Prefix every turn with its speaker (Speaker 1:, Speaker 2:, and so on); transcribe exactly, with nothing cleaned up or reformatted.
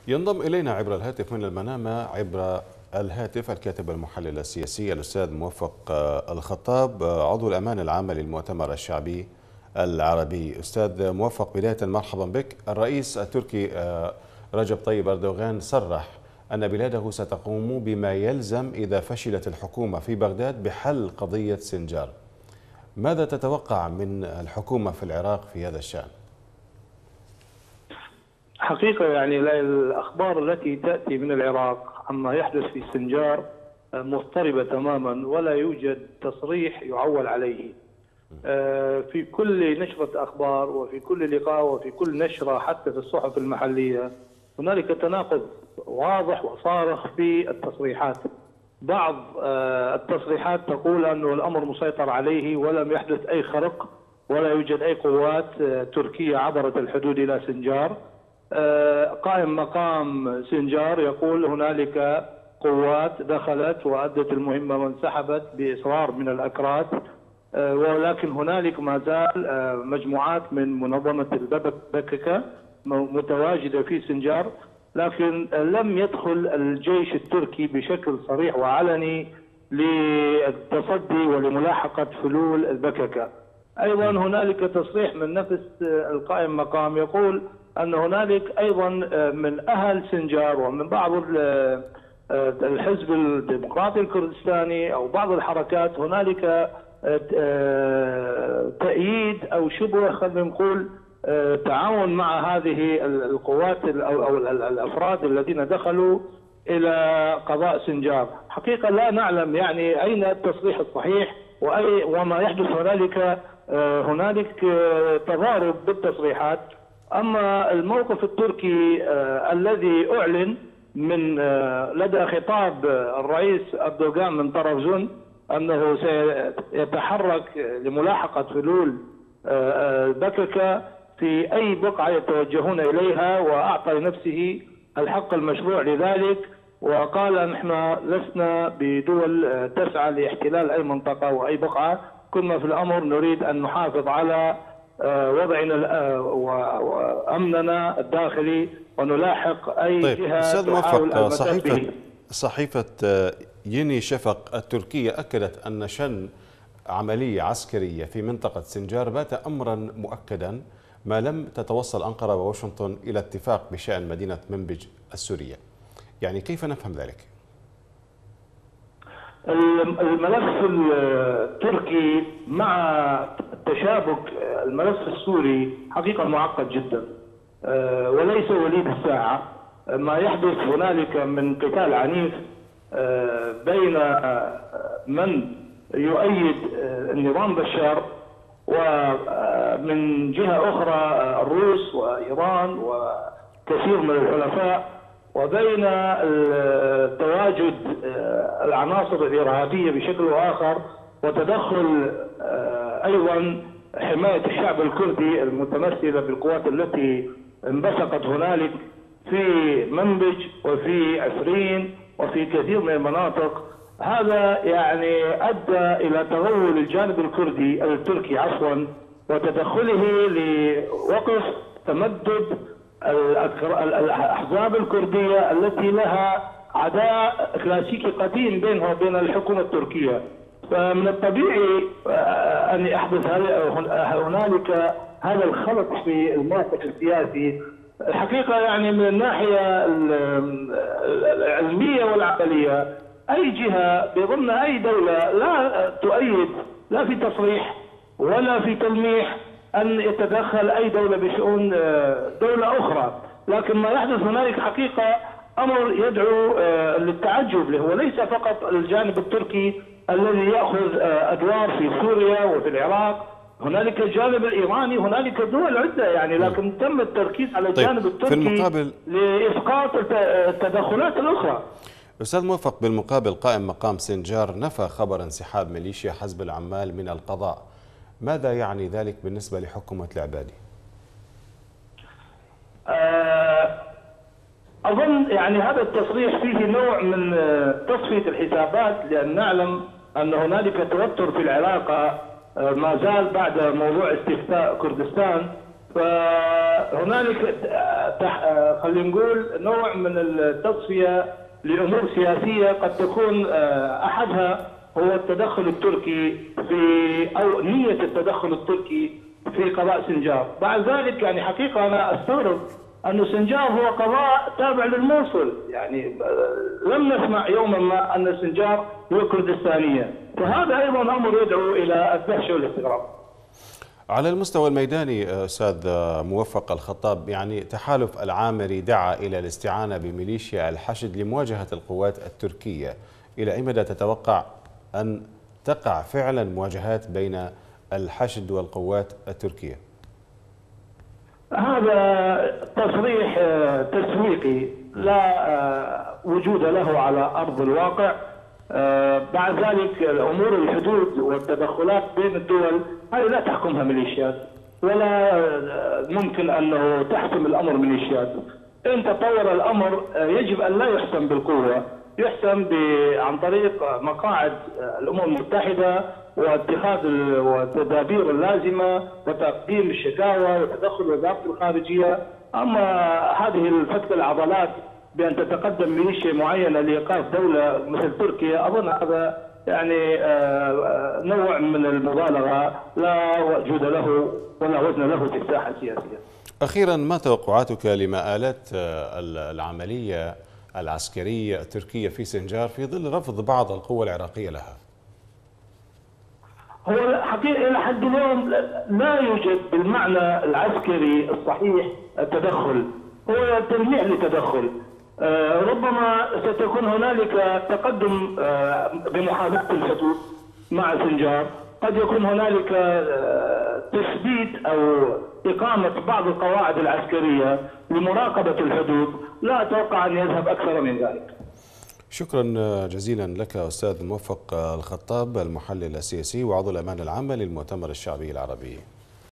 Speaker 1: ينضم إلينا عبر الهاتف من المنامة عبر الهاتف الكاتب المحلل السياسي الأستاذ موفق الخطاب عضو الأمانة العامة للمؤتمر الشعبي العربي. أستاذ موفق، بداية مرحبا بك. الرئيس التركي رجب طيب أردوغان صرح أن بلاده ستقوم بما يلزم إذا فشلت الحكومة في بغداد بحل قضية سنجار. ماذا تتوقع من الحكومة في العراق في هذا الشأن؟
Speaker 2: حقيقة يعني الأخبار التي تأتي من العراق عما يحدث في سنجار مضطربة تماما، ولا يوجد تصريح يعول عليه. في كل نشرة أخبار وفي كل لقاء وفي كل نشرة حتى في الصحف المحلية هنالك تناقض واضح وصارخ في التصريحات. بعض التصريحات تقول أنه الأمر مسيطر عليه ولم يحدث أي خرق ولا يوجد أي قوات تركية عبرت الحدود إلى سنجار. قائم مقام سنجار يقول هنالك قوات دخلت وأدت المهمة وانسحبت بإصرار من الأكراد، ولكن هنالك ما زال مجموعات من منظمة البككة متواجدة في سنجار، لكن لم يدخل الجيش التركي بشكل صريح وعلني للتصدي ولملاحقة فلول البككة. أيضا هنالك تصريح من نفس القائم مقام يقول أن هنالك أيضا من أهل سنجار ومن بعض الحزب الديمقراطي الكردستاني أو بعض الحركات هنالك تأييد أو شبه خلينا نقول تعاون مع هذه القوات أو الأفراد الذين دخلوا إلى قضاء سنجار. حقيقة لا نعلم يعني أين التصريح الصحيح وأي وما يحدث هنالك. هنالك تضارب بالتصريحات. أما الموقف التركي الذي أعلن من لدى خطاب الرئيس أردوغان من طرف زن أنه سيتحرك لملاحقة فلول البككة في أي بقعة يتوجهون إليها، وأعطى لنفسه الحق المشروع لذلك، وقال نحن لسنا بدول تسعى لاحتلال أي منطقة وأي بقعة، كنا في الأمر نريد أن نحافظ على وضعنا وأمننا الداخلي ونلاحق أي
Speaker 1: طيب.
Speaker 2: جهة
Speaker 1: أستاذ
Speaker 2: تحاول
Speaker 1: موفق، صحيفة
Speaker 2: به.
Speaker 1: صحيفة يني شفق التركية أكدت أن شن عملية عسكرية في منطقة سنجار بات أمرا مؤكدا ما لم تتوصل أنقرة وواشنطن إلى اتفاق بشأن مدينة منبج السورية. يعني كيف نفهم ذلك؟
Speaker 2: الملف التركي مع تشابك الملف السوري حقيقة معقد جدا وليس وليد الساعة. ما يحدث هنالك من قتال عنيف بين من يؤيد النظام بشار ومن جهة أخرى الروس وإيران وكثير من الحلفاء، وبين تواجد العناصر الإرهابية بشكل آخر، وتدخل أيضا حماية الشعب الكردي المتمثلة بالقوات التي انبثقت هنالك في منبج وفي عفرين وفي كثير من المناطق. هذا يعني أدى إلى تغول الجانب الكردي التركي عفوا وتدخله لوقف تمدد الأحزاب الكردية التي لها عداء كلاسيكي قديم بينها وبين الحكومة التركية. فمن الطبيعي أن يحدث هنالك هذا الخلط في الموقف السياسي. الحقيقة يعني من الناحية العلمية والعقلية أي جهة بضمن أي دولة لا تؤيد لا في تصريح ولا في تلميح أن يتدخل أي دولة بشؤون دولة أخرى، لكن ما يحدث هنالك حقيقة أمر يدعو للتعجب. هو ليس فقط الجانب التركي الذي يأخذ أدوار في سوريا وفي العراق، هنالك الجانب الإيراني، هنالك دول عدة يعني، لكن تم التركيز على الجانب
Speaker 1: طيب.
Speaker 2: التركي
Speaker 1: في المقابل
Speaker 2: لإسقاط التدخلات الأخرى.
Speaker 1: أستاذ موفق، بالمقابل قائم مقام سنجار نفى خبر انسحاب ميليشيا حزب العمال من القضاء. ماذا يعني ذلك بالنسبة لحكومة العبادي؟
Speaker 2: أظن يعني هذا التصريح فيه نوع من تصفية الحسابات، لأن نعلم أن هنالك توتر في العلاقة ما زال بعد موضوع استفتاء كردستان، فهنالك خلينا نقول نوع من التصفية لأمور سياسية قد تكون أحدها هو التدخل التركي في أو نية التدخل التركي في قضاء سنجار. بعد ذلك يعني حقيقة أنا أستغرب أن سنجار هو قضاء تابع للموصل، يعني لم نسمع يوما ما أن سنجار هو كردستانية، فهذا أيضا أمر يدعو إلى الدهشة والاستغراب.
Speaker 1: على المستوى الميداني أستاذ موفق الخطاب، يعني تحالف العامري دعا إلى الاستعانة بميليشيا الحشد لمواجهة القوات التركية، إلى أي مدى تتوقع أن تقع فعلا مواجهات بين الحشد والقوات التركية؟
Speaker 2: هذا تصريح تسويقي لا وجود له على أرض الواقع. بعد ذلك الأمور الحدود والتدخلات بين الدول هذه لا تحكمها ميليشيات، ولا ممكن أنه تحسم الأمر ميليشيات. إن تطور الأمر يجب أن لا يحسم بالقوة، يحسم عن طريق مقاعد الأمم المتحدة واتخاذ التدابير اللازمة وتقديم الشكاوى وتدخل وزارة الخارجية. أما هذه الفتك العضلات بأن تتقدم ميليشيا معينة لإيقاف دولة مثل تركيا، أظن هذا يعني نوع من المبالغة لا وجود له ولا وزن له في الساحة السياسية.
Speaker 1: أخيرا، ما توقعاتك لمآلات العملية العسكرية التركية في سنجار في ظل رفض بعض القوى العراقية لها؟
Speaker 2: هو حقيقة إلى حد اليوم لا يوجد بالمعنى العسكري الصحيح التدخل، هو تلميح لتدخل. آه ربما ستكون هنالك تقدم آه بمحافظة الحدود مع سنجار، قد يكون هنالك آه تثبيت أو إقامة بعض القواعد العسكرية لمراقبة الحدود، لا أتوقع أن يذهب أكثر من ذلك.
Speaker 1: شكرا جزيلا لك أستاذ موفق الخطاب، المحلل السياسي وعضو الأمانة العامة للمؤتمر الشعبي العربي.